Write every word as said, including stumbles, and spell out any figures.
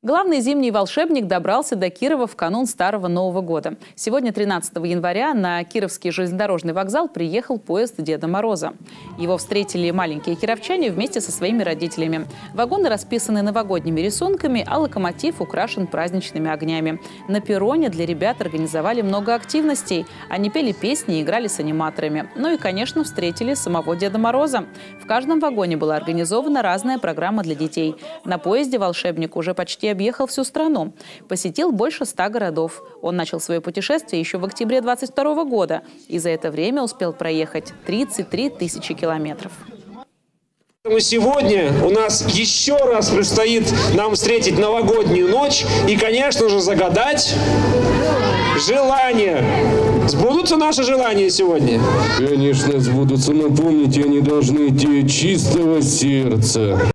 Главный зимний волшебник добрался до Кирова в канун Старого Нового года. Сегодня, тринадцатого января, на Кировский железнодорожный вокзал приехал поезд Деда Мороза. Его встретили маленькие кировчане вместе со своими родителями. Вагоны расписаны новогодними рисунками, а локомотив украшен праздничными огнями. На перроне для ребят организовали много активностей. Они пели песни и играли с аниматорами. Ну и, конечно, встретили самого Деда Мороза. В каждом вагоне была организована разная программа для детей. На поезде волшебник уже почти объехал всю страну. Посетил больше ста городов. Он начал свое путешествие еще в октябре двадцать второго года и за это время успел проехать тридцать три тысячи километров. Сегодня у нас еще раз предстоит нам встретить новогоднюю ночь и, конечно же, загадать желания. Сбудутся наши желания сегодня? Конечно, сбудутся, но помните, они должны идти от чистого сердца.